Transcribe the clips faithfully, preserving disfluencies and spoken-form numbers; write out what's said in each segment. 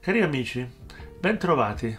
Cari amici, bentrovati.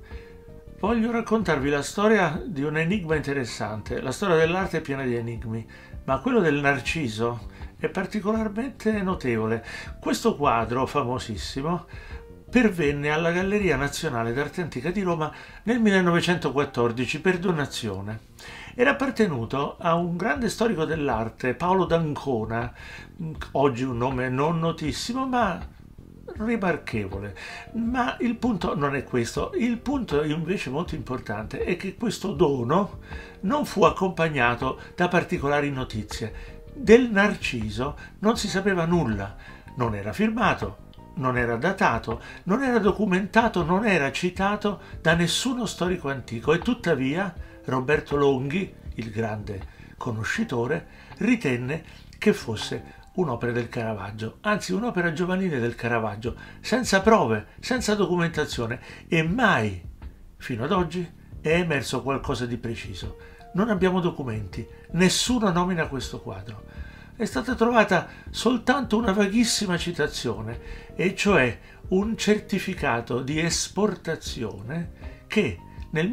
Voglio raccontarvi la storia di un enigma interessante. La storia dell'arte è piena di enigmi, ma quello del Narciso è particolarmente notevole. Questo quadro famosissimo pervenne alla Galleria Nazionale d'Arte Antica di Roma nel millenovecentoquattordici per donazione. Era appartenuto a un grande storico dell'arte, Paolo d'Ancona, oggi un nome non notissimo, ma rimarchevole. Ma il punto non è questo. Il punto invece molto importante è che questo dono non fu accompagnato da particolari notizie. Del Narciso non si sapeva nulla, non era firmato, non era datato, non era documentato, non era citato da nessuno storico antico e tuttavia Roberto Longhi, il grande conoscitore, ritenne che fosse un'opera del Caravaggio, anzi un'opera giovanile del Caravaggio, senza prove, senza documentazione, e mai, fino ad oggi, è emerso qualcosa di preciso. Non abbiamo documenti, nessuno nomina questo quadro. È stata trovata soltanto una vaghissima citazione, e cioè un certificato di esportazione che nel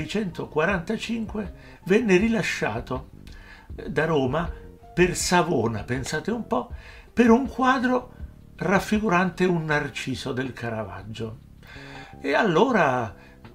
milleseicentoquarantacinque venne rilasciato da Roma per Savona, pensate un po', per un quadro raffigurante un Narciso del Caravaggio. E allora,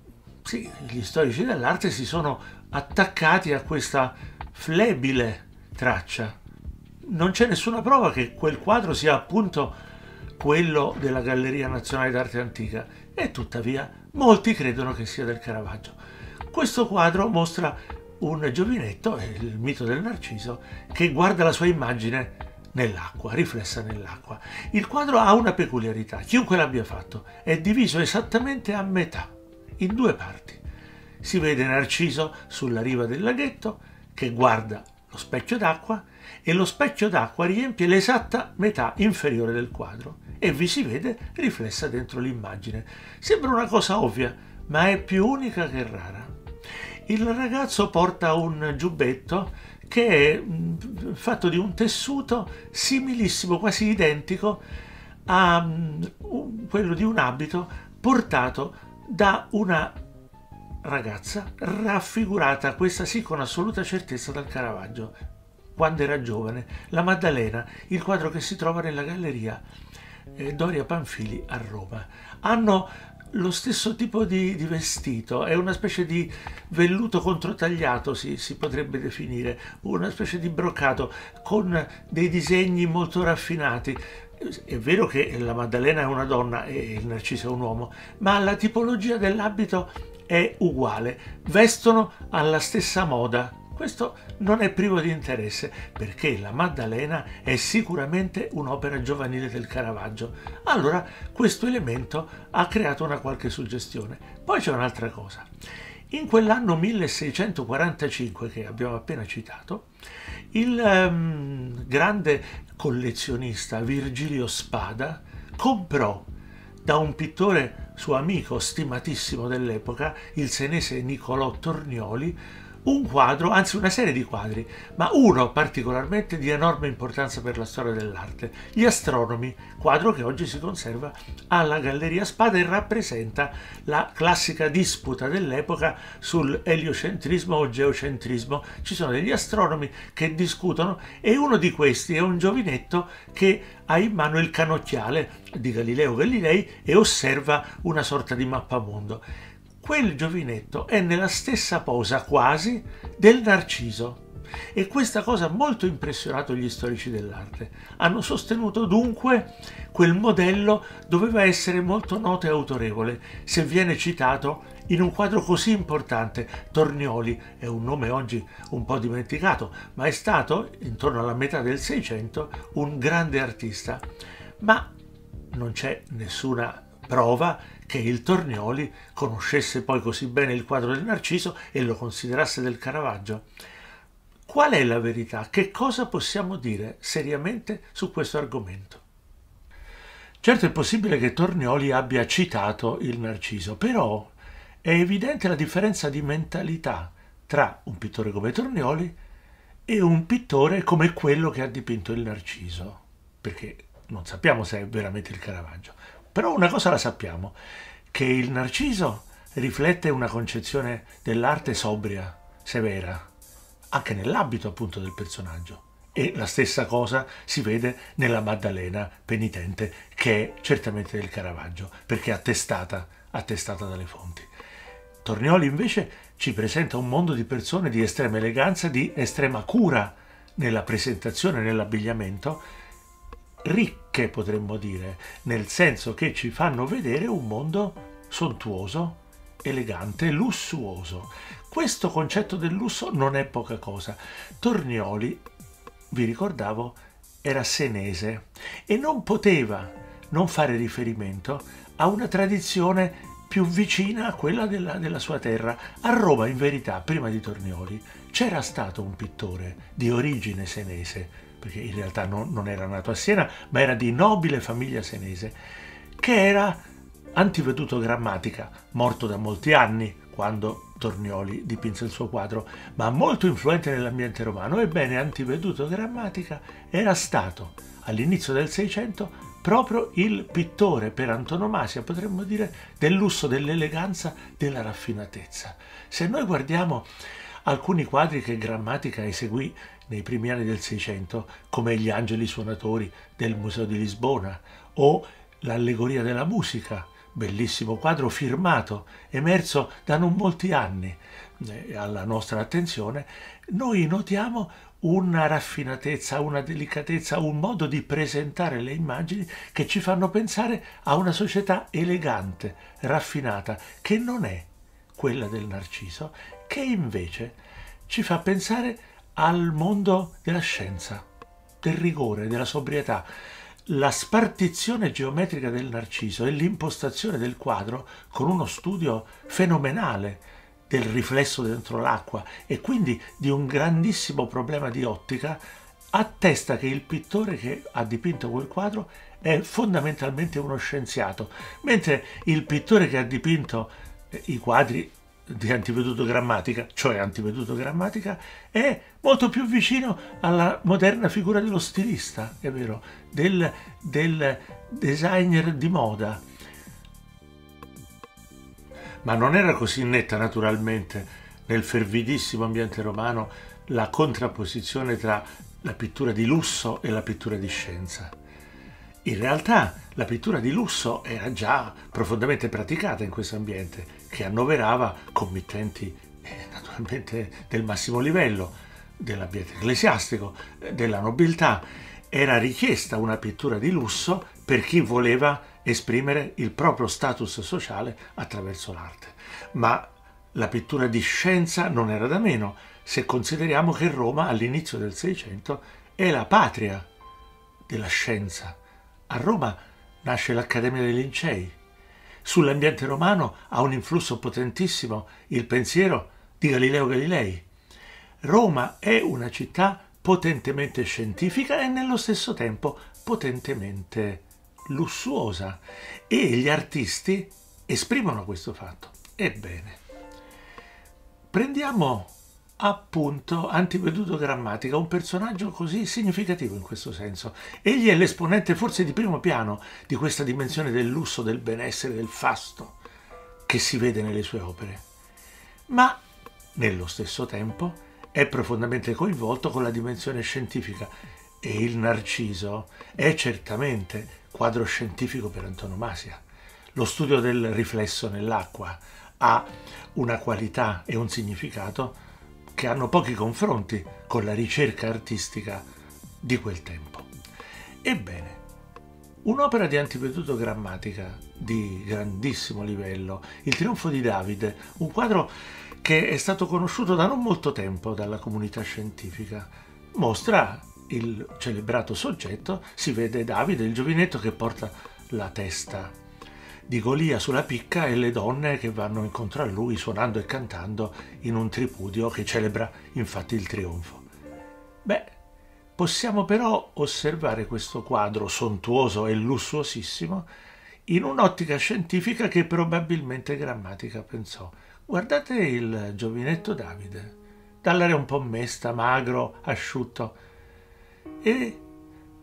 sì, gli storici dell'arte si sono attaccati a questa flebile traccia. Non c'è nessuna prova che quel quadro sia appunto quello della Galleria Nazionale d'Arte Antica, e tuttavia molti credono che sia del Caravaggio. Questo quadro mostra un giovinetto, il mito del Narciso, che guarda la sua immagine nell'acqua, riflessa nell'acqua. Il quadro ha una peculiarità, chiunque l'abbia fatto, è diviso esattamente a metà, in due parti. Si vede Narciso sulla riva del laghetto che guarda lo specchio d'acqua e lo specchio d'acqua riempie l'esatta metà inferiore del quadro e vi si vede riflessa dentro l'immagine. Sembra una cosa ovvia, ma è più unica che rara. Il ragazzo porta un giubbetto che è fatto di un tessuto similissimo, quasi identico a quello di un abito portato da una ragazza raffigurata, questa sì con assoluta certezza, dal Caravaggio quando era giovane, la Maddalena, il quadro che si trova nella galleria Doria Pamphili a Roma. Hanno lo stesso tipo di, di vestito, è una specie di velluto controtagliato, si, si potrebbe definire, una specie di broccato con dei disegni molto raffinati. È vero che la Maddalena è una donna e il Narciso è un uomo, ma la tipologia dell'abito è uguale, vestono alla stessa moda. Questo non è privo di interesse, perché la Maddalena è sicuramente un'opera giovanile del Caravaggio. Allora questo elemento ha creato una qualche suggestione. Poi c'è un'altra cosa. In quell'anno milleseicentoquarantacinque che abbiamo appena citato, il um, grande collezionista Virgilio Spada comprò da un pittore suo amico stimatissimo dell'epoca, il senese Niccolò Tornioli, un quadro, anzi una serie di quadri, ma uno particolarmente di enorme importanza per la storia dell'arte, Gli Astronomi, quadro che oggi si conserva alla Galleria Spada e rappresenta la classica disputa dell'epoca sul eliocentrismo o geocentrismo. Ci sono degli astronomi che discutono e uno di questi è un giovinetto che ha in mano il canocchiale di Galileo Galilei e osserva una sorta di mappamondo. Quel giovinetto è nella stessa posa quasi del Narciso e questa cosa ha molto impressionato gli storici dell'arte. Hanno sostenuto dunque quel modello doveva essere molto noto e autorevole se viene citato in un quadro così importante. Tornioli è un nome oggi un po' dimenticato, ma è stato, intorno alla metà del Seicento, un grande artista. Ma non c'è nessuna prova che il Tornioli conoscesse poi così bene il quadro del Narciso e lo considerasse del Caravaggio. Qual è la verità? Che cosa possiamo dire seriamente su questo argomento? Certo, è possibile che Tornioli abbia citato il Narciso, però è evidente la differenza di mentalità tra un pittore come Tornioli e un pittore come quello che ha dipinto il Narciso, perché non sappiamo se è veramente il Caravaggio. Però una cosa la sappiamo, che il Narciso riflette una concezione dell'arte sobria, severa, anche nell'abito appunto del personaggio. E la stessa cosa si vede nella Maddalena penitente, che è certamente del Caravaggio, perché è attestata, attestata dalle fonti. Tornioli invece ci presenta un mondo di persone di estrema eleganza, di estrema cura nella presentazione, nell'abbigliamento, ricche potremmo dire, nel senso che ci fanno vedere un mondo sontuoso, elegante, lussuoso. Questo concetto del lusso non è poca cosa. Tornioli, vi ricordavo, era senese e non poteva non fare riferimento a una tradizione più vicina a quella della, della sua terra. A Roma, in verità, prima di Tornioli, c'era stato un pittore di origine senese, perché in realtà non, non era nato a Siena, ma era di nobile famiglia senese, che era Antiveduto Grammatica, morto da molti anni quando Tornioli dipinse il suo quadro, ma molto influente nell'ambiente romano. Ebbene, Antiveduto Grammatica era stato, all'inizio del Seicento, proprio il pittore per antonomasia, potremmo dire, del lusso, dell'eleganza, della raffinatezza. Se noi guardiamo alcuni quadri che Grammatica eseguì nei primi anni del Seicento, come Gli Angeli Suonatori del Museo di Lisbona o L'Allegoria della Musica, bellissimo quadro firmato, emerso da non molti anni eh, alla nostra attenzione, noi notiamo una raffinatezza, una delicatezza, un modo di presentare le immagini che ci fanno pensare a una società elegante, raffinata, che non è quella del Narciso, che invece ci fa pensare al mondo della scienza, del rigore, della sobrietà. La spartizione geometrica del Narciso e l'impostazione del quadro con uno studio fenomenale del riflesso dentro l'acqua e quindi di un grandissimo problema di ottica attesta che il pittore che ha dipinto quel quadro è fondamentalmente uno scienziato, mentre il pittore che ha dipinto i quadri di Antiveduto Grammatica, cioè Antiveduto Grammatica, è molto più vicino alla moderna figura dello stilista, è vero, del, del designer di moda. Ma non era così netta naturalmente nel fervidissimo ambiente romano la contrapposizione tra la pittura di lusso e la pittura di scienza. In realtà la pittura di lusso era già profondamente praticata in questo ambiente, che annoverava committenti eh, naturalmente del massimo livello, dell'ambiente ecclesiastico, della nobiltà. Era richiesta una pittura di lusso per chi voleva esprimere il proprio status sociale attraverso l'arte. Ma la pittura di scienza non era da meno, se consideriamo che Roma all'inizio del Seicento è la patria della scienza. A Roma nasce l'Accademia dei Lincei. Sull'ambiente romano ha un influsso potentissimo il pensiero di Galileo Galilei. Roma è una città potentemente scientifica e nello stesso tempo potentemente lussuosa, e gli artisti esprimono questo fatto. Ebbene, prendiamo appunto Antiveduto Grammatica, un personaggio così significativo in questo senso. Egli è l'esponente forse di primo piano di questa dimensione del lusso, del benessere, del fasto che si vede nelle sue opere, ma nello stesso tempo è profondamente coinvolto con la dimensione scientifica, e il Narciso è certamente quadro scientifico per antonomasia. Lo studio del riflesso nell'acqua ha una qualità e un significato che hanno pochi confronti con la ricerca artistica di quel tempo. Ebbene, un'opera di Antiveduto Grammatica di grandissimo livello, Il trionfo di Davide, un quadro che è stato conosciuto da non molto tempo dalla comunità scientifica, mostra il celebrato soggetto, si vede Davide, il giovinetto che porta la testa di Golia sulla picca, e le donne che vanno incontro a lui suonando e cantando in un tripudio che celebra infatti il trionfo. Beh, possiamo però osservare questo quadro sontuoso e lussuosissimo in un'ottica scientifica che probabilmente Grammatica pensò. Guardate il giovinetto Davide, dall'aria un po' mesta, magro, asciutto, e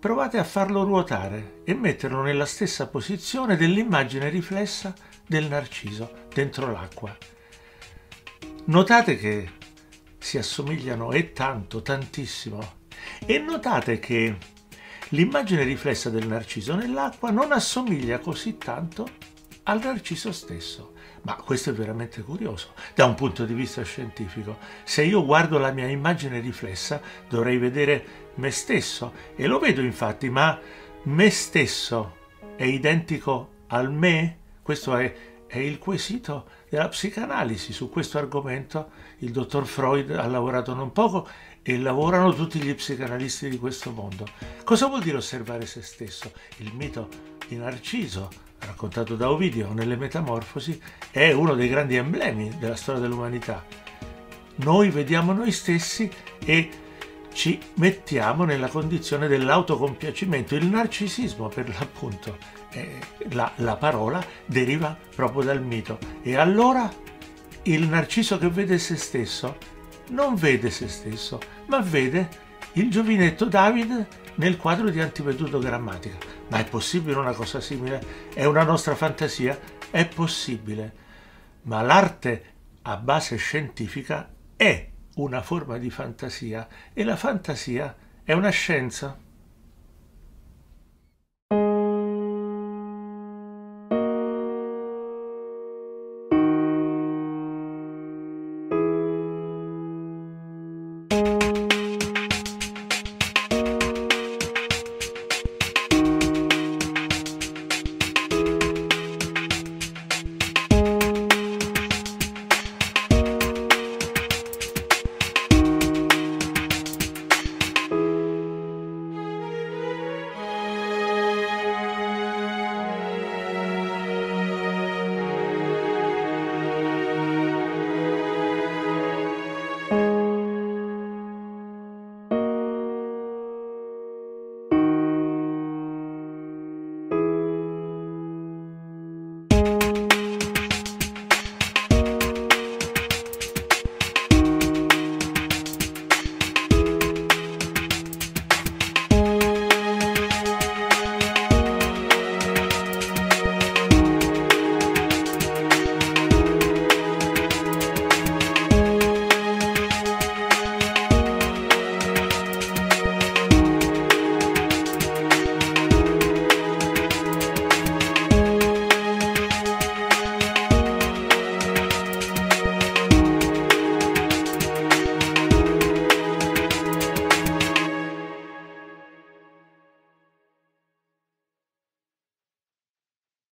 provate a farlo ruotare e metterlo nella stessa posizione dell'immagine riflessa del narciso dentro l'acqua. Notate che si assomigliano e tanto, tantissimo. E notate che l'immagine riflessa del narciso nell'acqua non assomiglia così tanto al narciso stesso. Ma questo è veramente curioso da un punto di vista scientifico. Se io guardo la mia immagine riflessa, dovrei vedere me stesso, e lo vedo infatti, ma me stesso è identico al me? Questo è, è il quesito della psicanalisi. Su questo argomento il dottor Freud ha lavorato non poco e lavorano tutti gli psicanalisti di questo mondo. Cosa vuol dire osservare se stesso? Il mito di Narciso, raccontato da Ovidio nelle Metamorfosi, è uno dei grandi emblemi della storia dell'umanità. Noi vediamo noi stessi e ci mettiamo nella condizione dell'autocompiacimento. Il narcisismo, per l'appunto, eh, la, la parola deriva proprio dal mito. E allora il narciso che vede se stesso non vede se stesso, ma vede il giovinetto David nel quadro di Antiveduto Grammatica. Ma è possibile una cosa simile? È una nostra fantasia? È possibile. Ma l'arte a base scientifica è una forma di fantasia, e la fantasia è una scienza.